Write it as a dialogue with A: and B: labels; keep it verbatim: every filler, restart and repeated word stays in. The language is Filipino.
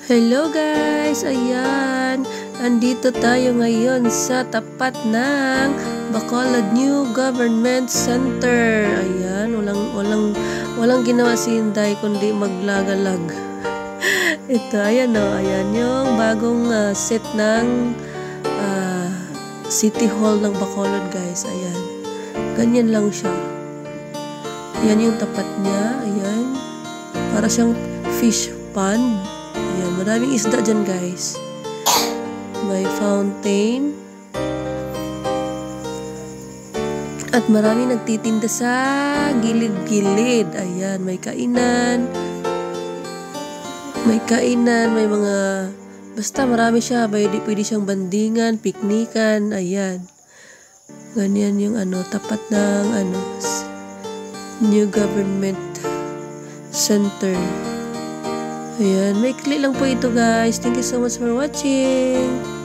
A: Hello guys! Ayan, andito tayo ngayon sa tapat ng Bacolod New Government Center. Ayan, walang, walang, walang ginawa si Inday kundi maglagalag. Ito, ayan o, ayan yung bagong uh, set ng uh, City Hall ng Bacolod guys. Ayan, ganyan lang siya. Ayan yung tapat niya, ayan. Para siyang fish pond. Ayan, maraming isda dyan guys. May fountain. At maraming nagtitinda sa gilid-gilid. Ayan, may kainan. May kainan, may mga... Basta marami siya. Pwede, pwede siyang bandingan, piknikan. Ayan. Ganyan yung ano, tapat ng ano, New Government Center. Ayan, may click lang po ito guys. Thank you so much for watching.